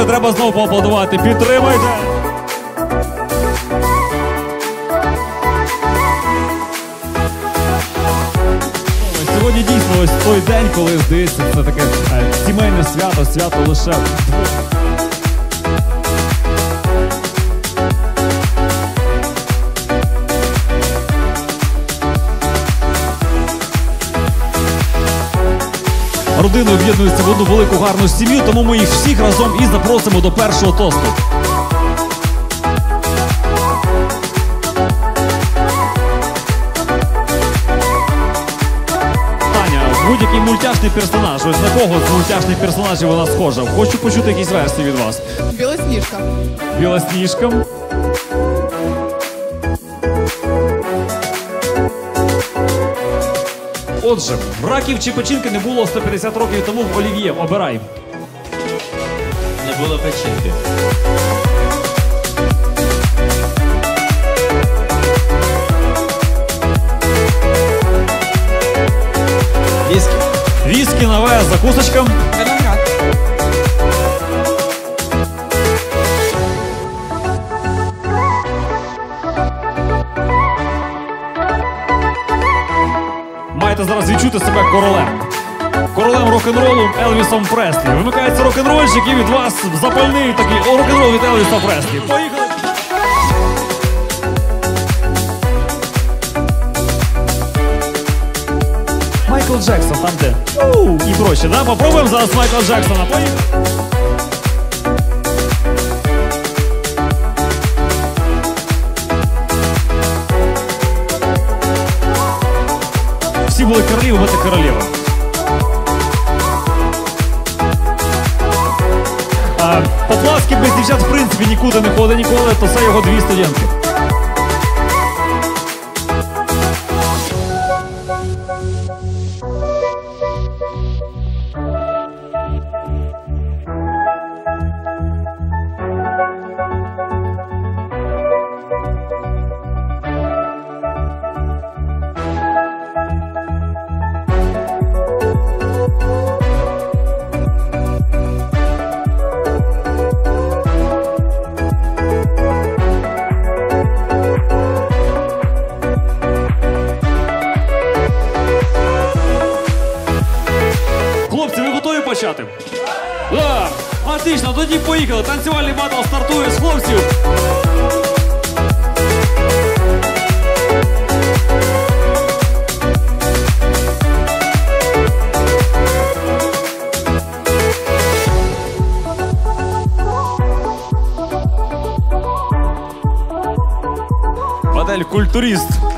Здається, треба знову поаплодувати. Підтримайте! Сьогодні дійсно ось той день, коли, здається, це таке сімейне свято, свято лише вдвох. Родини об'єднуються в одну велику гарну сім'ю, тому ми їх всіх разом і запросимо до першого тосту. Таня, будь-який мультяшний персонаж, ось на кого з мультяшних персонажів вона схожа? Хочу почути якісь версії від вас. Білосніжка. Білосніжка. Отже, раків чи печінки не було 150 років тому в олів'є. Обирай. Не було печінки. Віскі. Віскі, нове, закусочка. Виноград. Маєте зараз відчути себе королем. Королем рок-н-ролу Елвісом Преслі. Вимикається рок-н-рольщик і від вас запальний такий рок-н-рол від Елвіса Преслі. Поїхали! Майкл Джексон, там де? І проще, да? Попробуємо зараз Майкла Джексона. Поїхали! Всі були королі, ви королева. Поплавський без дівчат в принципі нікуди не ходить ніколи, то це його дві студентки. Хлопці, ви готові почати? Так! Отлично, тоді поїхали. Танцювальний батл стартує з хлопців. Модель культурист.